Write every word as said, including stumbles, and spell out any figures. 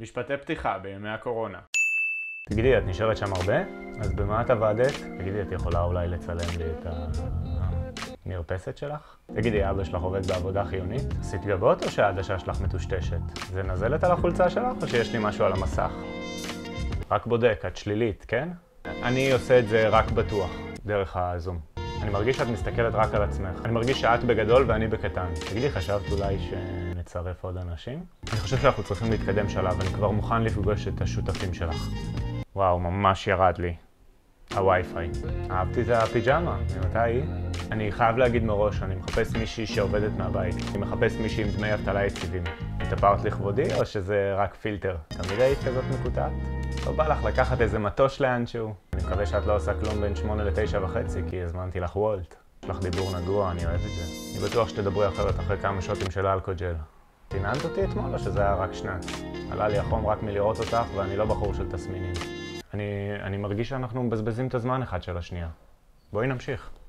משפטי פתיחה בימי הקורונה. תגידי, את נשארת שם הרבה? אז במה את עבדת? תגידי, את יכולה אולי לצלם לי את המרפסת שלך? תגידי, אבא שלך עובד בעבודה חיונית? עשית גבות או שהעדשה שלך מטושטשת? זה נזלת על החולצה שלך או שיש לי משהו על המסך? רק בודק, את שלילית, כן? אני עושה את זה רק בטוח, דרך הזום. אני מרגיש שאת מסתכלת רק על עצמך. אני מרגיש שאת בגדול ואני בקטן. תגידי, חשבת אולי שנצרף עוד אנשים? אני חושב שאנחנו צריכים להתקדם שלב, אני כבר מוכן לפגוש את השותפים שלך. וואו, ממש ירד לי. הווי-פיי. אהבתי את הפיג'מה, ממתי היא? אני חייב להגיד מראש, אני מחפש מישהי שעובדת מהבית. אני מחפש מישהי עם דמי אבטלה יציבים. התאפרת לכבודי או שזה רק פילטר? תמיד היית כזאת מקוטעת? לא בא לך לקחת איזה מטוש לאנשהו. אני מקווה שאת לא עושה כלום בין שמונה לתשע וחצי, כי הזמנתי לך וולט. יש לך דיבור נגוע, אני אוהב את זה. אני בטוח שתדברי אחרת אחרי כמה שוטים של אלכוג'ל. תיננת אותי אתמול או שזה היה רק שנץ? עלה לי החום רק מלראות אותך ואני לא בחור של תסמינים. אני, אני מרגיש שאנחנו מבזבזים את הזמן אחד של השנייה. בואי נמשיך.